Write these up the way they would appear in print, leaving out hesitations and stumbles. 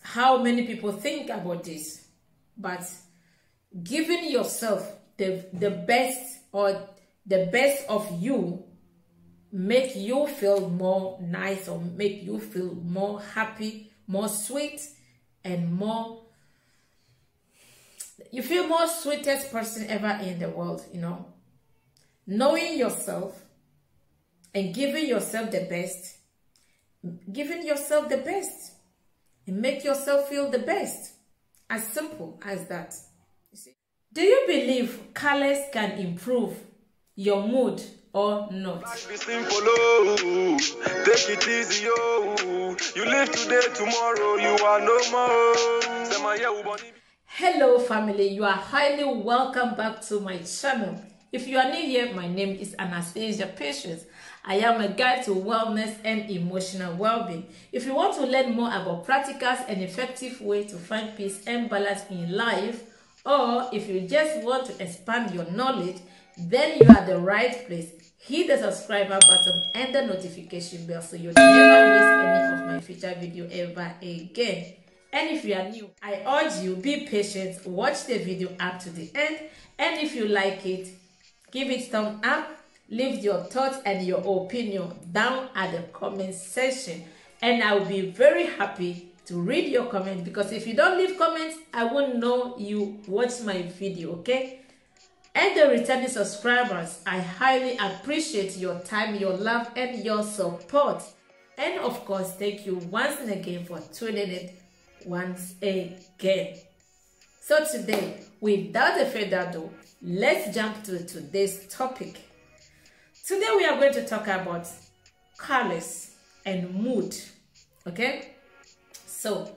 how many people think about this, but giving yourself the best or the best of you make you feel more nice or make you feel more happy, more sweet, and more, you feel more sweetest person ever in the world, you know. Knowing yourself and giving yourself the best, and make yourself feel the best. As simple as that. You see? Do you believe colors can improve your mood or not? Be simple, oh. Take it easy, oh. You live today, tomorrow you are no more. Hello family, you are highly welcome back to my channel. If you are new here, my name is Anastasia Patience. I am a guide to wellness and emotional well-being. If you want to learn more about practical and effective ways to find peace and balance in life, or if you just want to expand your knowledge, then you are the right place. Hit the subscriber button and the notification bell so you'll never miss any of my future video ever again. And if you are new, I urge you, be patient, watch the video up to the end, and if you like it, give it thumbs up, leave your thoughts and your opinion down at the comment section, and I will be very happy to read your comments, because if you don't leave comments, I won't know you watch my video, okay? And the returning subscribers, I highly appreciate your time, your love, and your support. And of course, thank you once and again for tuning in once again. So today, without a further ado, let's jump to today's topic. Today we are going to talk about colors and mood, okay? So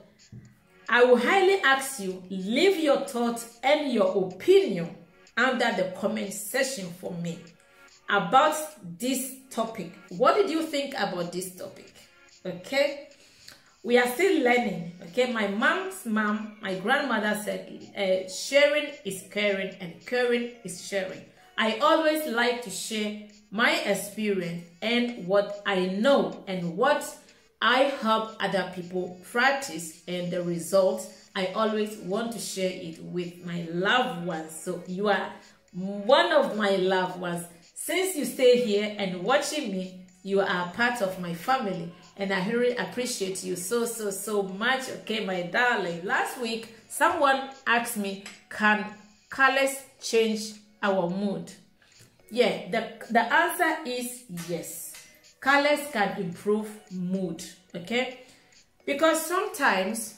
I will highly ask you, leave your thoughts and your opinion under the comment section for me about this topic. What did you think about this topic? Okay, we are still learning. Okay, my mom's mom, my grandmother said, sharing is caring and caring is sharing. I always like to share my experience and what I know and what I help other people practice, and the results I always want to share it with my loved ones. So you are one of my loved ones. Since you stay here and watching me, you are part of my family, and I really appreciate you so much. Okay, my darling. Last week, someone asked me, can colors change our mood? Yeah, the answer is yes. Colors can improve mood, okay? Because sometimes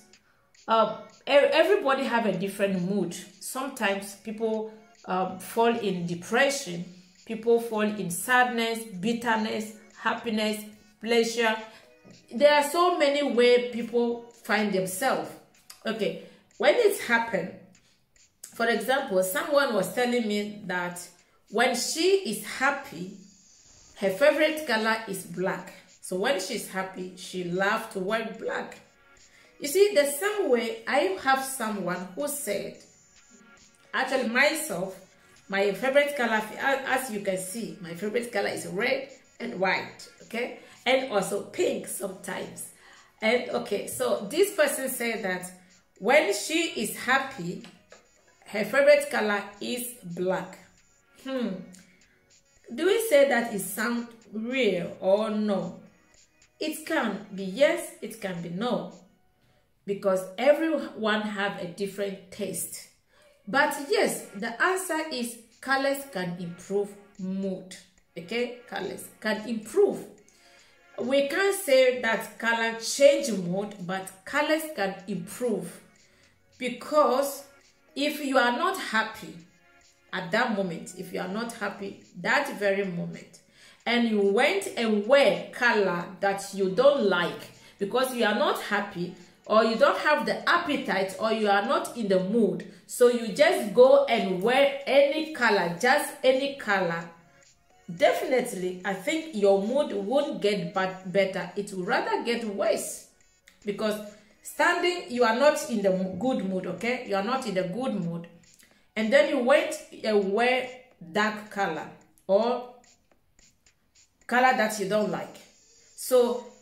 everybody have a different mood. Sometimes people fall in depression, people fall in sadness, bitterness, happiness, pleasure. There are so many ways people find themselves. Okay, when it happened, for example, someone was telling me that when she is happy, her favorite color is black. So when she's happy, she loves to wear black. You see, the same way I have someone who said, actually myself, my favorite color, as you can see, my favorite color is red and white, okay? And also pink sometimes. And okay, so this person said that when she is happy, her favorite color is black. Do we say that it sounds real or no? It can be yes, it can be no. Because everyone have a different taste. But yes, the answer is colors can improve mood. Okay, colors can improve. We can't say that color change mood, but colors can improve. Because if you are not happy at that moment, if you are not happy that very moment, and you went and wear color that you don't like because you are not happy, or you don't have the appetite, or you are not in the mood, so you just go and wear any color, just any color, definitely I think your mood won't get better. It will rather get worse, because standing, you are not in the good mood, okay? You are not in the good mood, and then you went and wear dark color or color that you don't like. So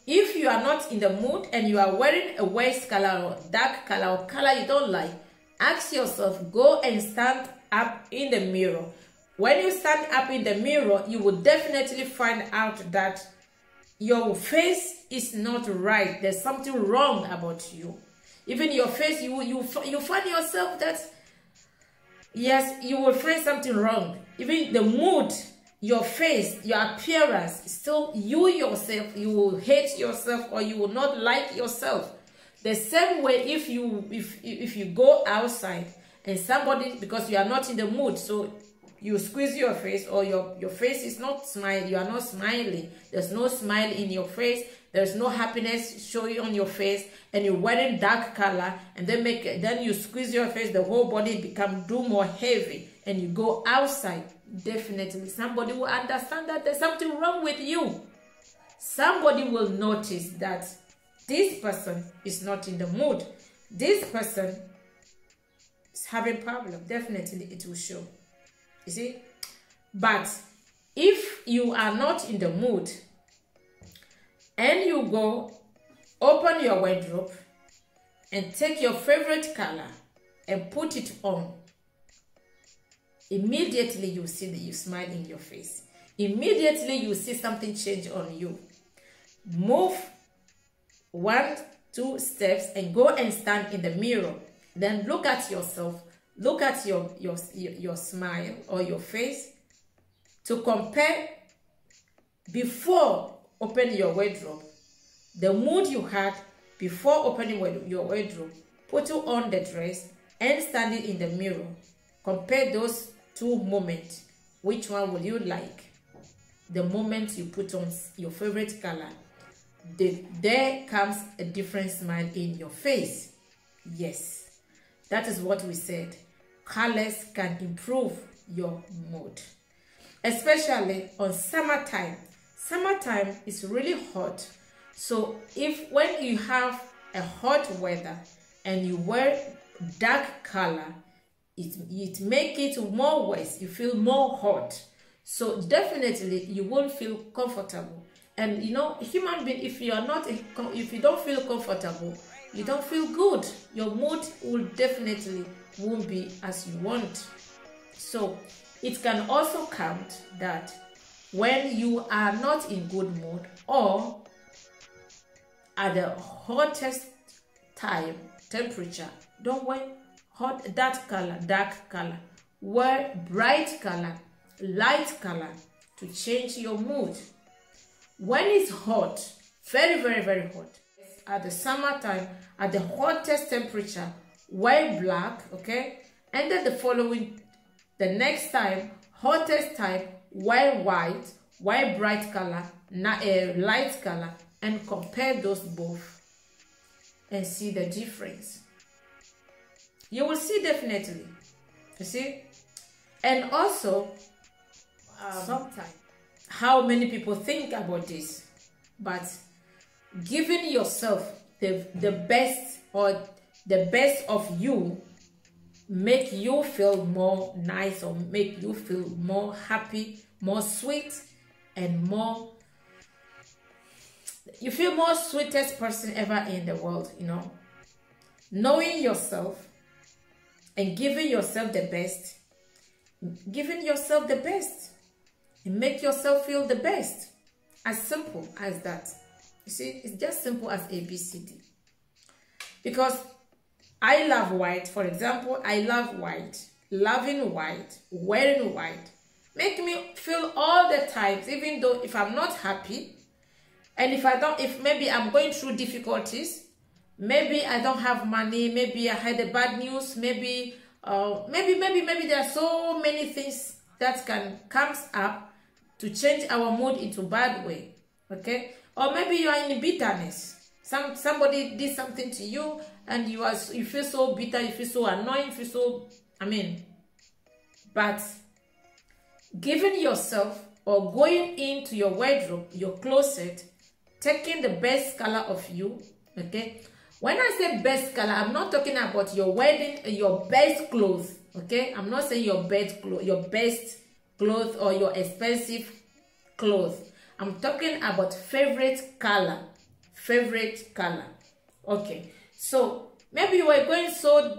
If you are not in the mood and you are wearing a waist color or dark color or color you don't like, ask yourself, go and stand up in the mirror. When you stand up in the mirror, you will definitely find out that your face is not right. There's something wrong about you. Even your face, you find yourself that, yes, you will find something wrong. Even the mood, your face, your appearance, still you yourself, you will hate yourself or you will not like yourself. The same way if you go outside and somebody, because you are not in the mood, so you squeeze your face or your face is not smiling, you are not smiling, there's no smile in your face, there's no happiness showing on your face, and you're wearing dark color, and then you squeeze your face, the whole body do more heavy, and you go outside, definitely somebody will understand that there's something wrong with you. Somebody will notice that this person is not in the mood, this person is having problem. Definitely it will show. You see? But if you are not in the mood and you go open your wardrobe and take your favorite color and put it on, immediately you see that you smile in your face. Immediately you see something change on you. Move 1-2 steps and go and stand in the mirror. Then look at yourself. Look at your smile or your face to compare before opening your wardrobe. The mood you had before opening your wardrobe, put on the dress and standing in the mirror. Compare those two moments. Which one will you like? The moment you put on your favorite color, there comes a different smile in your face. Yes, that is what we said. Colors can improve your mood, especially on summertime. Summertime is really hot, so when you have a hot weather and you wear dark color, it make it more worse. You feel more hot, so definitely you won't feel comfortable. And you know, human being, if you don't feel comfortable, you don't feel good. Your mood will definitely won't be as you want. So it can also count that when you are not in good mood or at the hottest temperature, don't wear dark color. Wear bright color, light color to change your mood. When it's hot, very, very, very hot, at the summertime, at the hottest temperature, wear black, okay? And then the next time, hottest time, wear white, wear bright color, light color, and compare those both and see the difference. You will see definitely, you see? And also, sometimes, how many people think about this, but giving yourself the best or the best of you make you feel more nice or make you feel more happy, more sweet, and you feel more sweetest person ever in the world, you know. Knowing yourself and giving yourself the best, and make yourself feel the best. As simple as that. You see, it's just simple as ABCD. Because I love white, for example, I love white, loving white, wearing white, make me feel all the times, even though if I'm not happy, and if maybe I'm going through difficulties, maybe I don't have money, maybe I had a bad news, maybe there are so many things that comes up to change our mood into bad way, okay? Or maybe you are in bitterness. Somebody did something to you and you feel so bitter, you feel so annoyed, you feel so, but giving yourself or going into your wardrobe, your closet, taking the best color of you, okay? When I say best color, I'm not talking about your best clothes, okay? I'm not saying your best clothes or your expensive clothes. I'm talking about favorite color, favorite color. Okay, so maybe you are going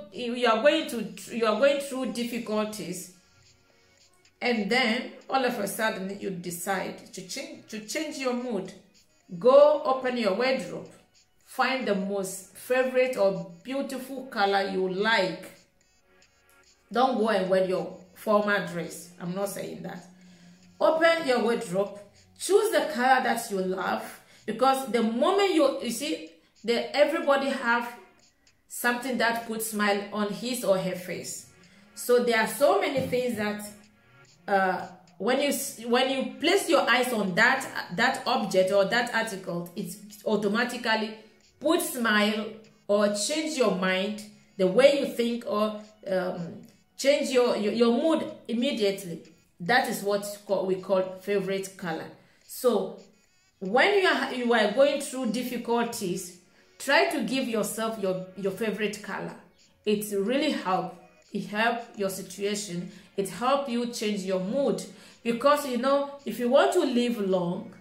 through difficulties, and then all of a sudden you decide to change your mood. Go open your wardrobe, find the most favorite or beautiful color you like. Don't go and wear your formal dress. I'm not saying that. Open your wardrobe, choose the color that you love, because the moment you see that everybody have something that puts smile on his or her face. So there are so many things that when you place your eyes on that object or that article, it automatically puts smile or change your mind, the way you think, or change your mood immediately. That is what we call favorite color. So when you are going through difficulties, try to give yourself your favorite color. It really helps. It helps your situation. It helps you change your mood. Because if you want to live long,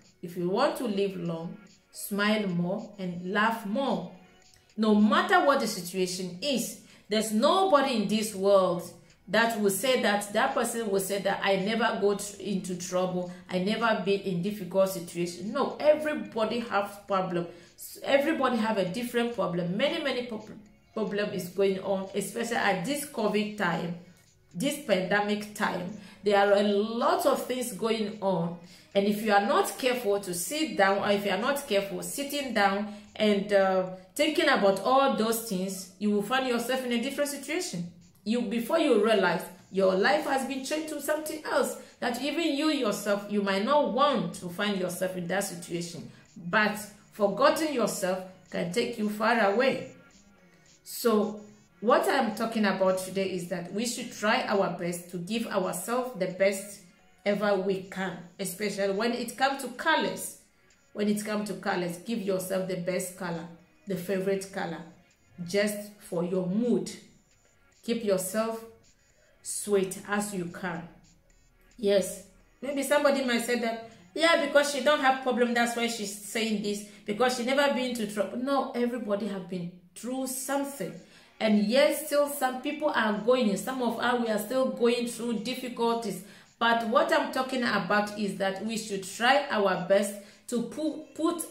smile more and laugh more. No matter what the situation is, there's nobody in this world that will say that person will say that I never go into trouble, I never be in difficult situation. No, everybody has problem. Everybody have a different problem. Many problem is going on, especially at this COVID time, this pandemic time. There are a lot of things going on, and if you are not careful to sit down, or if you are not careful sitting down and thinking about all those things, you will find yourself in a different situation. Before you realize, your life has been changed to something else that even you yourself, you might not want to find yourself in that situation. But forgetting yourself can take you far away. So what I'm talking about today is that we should try our best to give ourselves the best ever we can, especially when it comes to colors. When it comes to colors, give yourself the best color, the favorite color, just for your mood. Keep yourself sweet as you can. Yes, maybe somebody might say that, yeah, because she don't have problem, that's why she's saying this, because she never been to trouble. No, everybody have been through something, and yet still some people are going, some of us, we are still going through difficulties. But what I'm talking about is that we should try our best to put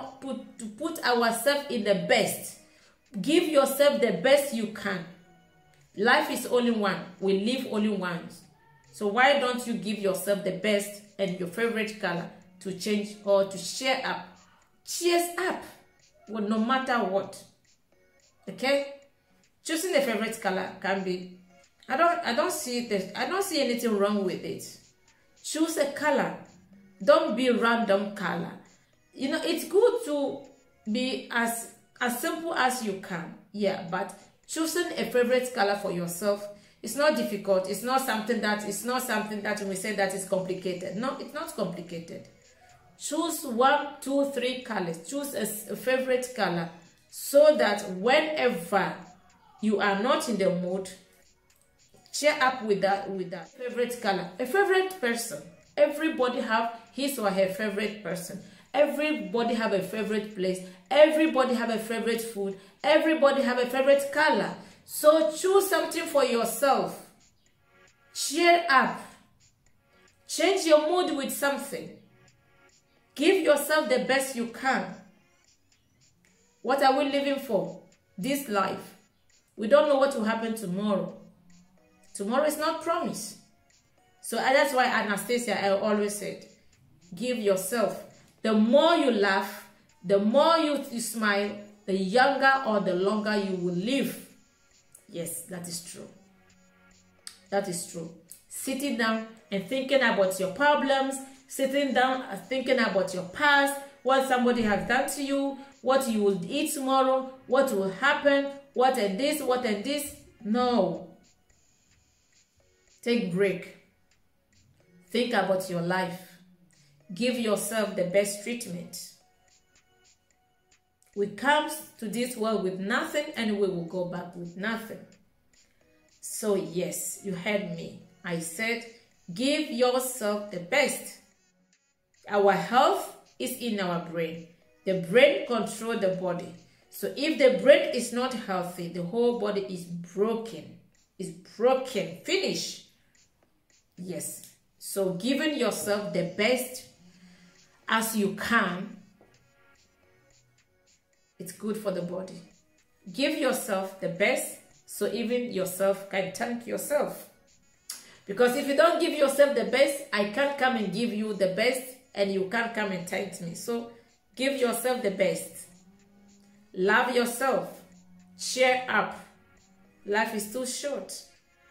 ourselves in the best. Give yourself the best you can. Life is only one. We live only once. So why don't you give yourself the best and your favorite color to change or to cheer up? Cheers up, well, no matter what. Okay? Choosing a favorite color can be, I don't see anything wrong with it. Choose a color. Don't be random color. It's good to be as simple as you can. Yeah, but choosing a favorite color for yourself, it's not difficult. It's not something that we say that is complicated. No, it's not complicated. Choose 1, 2, 3 colors. Choose a favorite color so that whenever you are not in the mood, cheer up with that favorite color. A favorite person. Everybody have his or her favorite person. Everybody have a favorite place. Everybody have a favorite food. Everybody have a favorite color. So choose something for yourself. Cheer up. Change your mood with something. Give yourself the best you can. What are we living for? This life. We don't know what will happen tomorrow. Tomorrow is not promised. So that's why Anastasia, I always said, give yourself. The more you laugh, the more you smile, the younger or the longer you will live. Yes, that is true. That is true. Sitting down and thinking about your problems, sitting down and thinking about your past, what somebody has done to you, what you will eat tomorrow, what will happen, what and this. No. Take a break. Think about your life. Give yourself the best treatment. We come to this world with nothing and we will go back with nothing. So yes, you heard me. I said, give yourself the best. Our health is in our brain. The brain controls the body. So if the brain is not healthy, the whole body is broken. It's broken. Finish. Yes. So giving yourself the best as you can, it's good for the body. Give yourself the best so even yourself can thank yourself. Because if you don't give yourself the best, I can't come and give you the best and you can't come and thank me. So give yourself the best. Love yourself. Cheer up. Life is too short.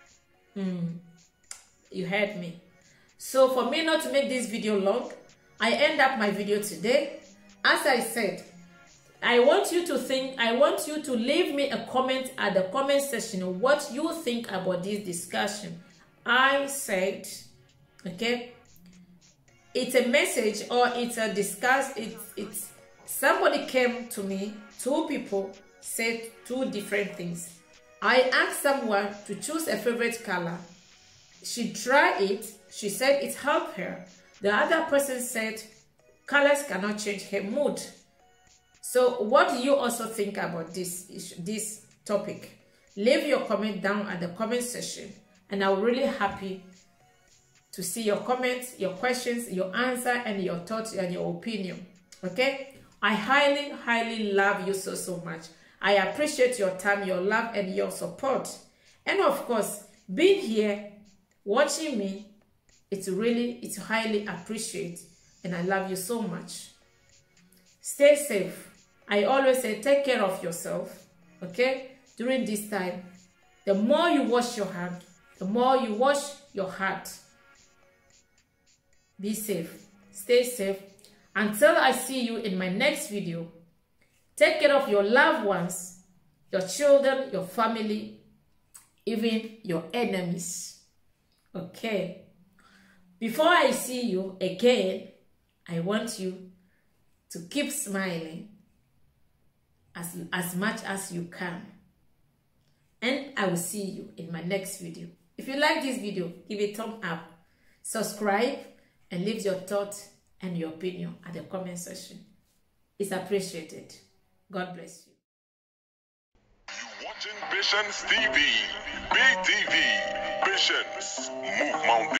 You heard me. So for me not to make this video long, I end up my video today. As I said, I want you to think, I want you to leave me a comment at the comment section what you think about this discussion. I said, okay, it's a message or it's a it's somebody came to me, two people said two different things. I asked someone to choose a favorite color. She tried it. She said it helped her. The other person said colors cannot change her mood. So what do you also think about this topic? Leave your comment down at the comment section, and I'm really happy to see your comments, your questions, your answer, and your thoughts and your opinion. Okay? I highly, highly love you so much. I appreciate your time, your love, and your support. And of course, being here, watching me, it's highly appreciated, and I love you so much. Stay safe. I always say take care of yourself, okay? During this time, the more you wash your hand, the more you wash your heart. Be safe. Stay safe. Until I see you in my next video, take care of your loved ones, your children, your family, even your enemies. Okay? Before I see you again, I want you to keep smiling as much as you can. And I will see you in my next video. If you like this video, give it a thumb up, subscribe, and leave your thoughts and your opinion at the comment section. It's appreciated. God bless you. You watching Patience TV, Big TV, Patience, Move Mountain.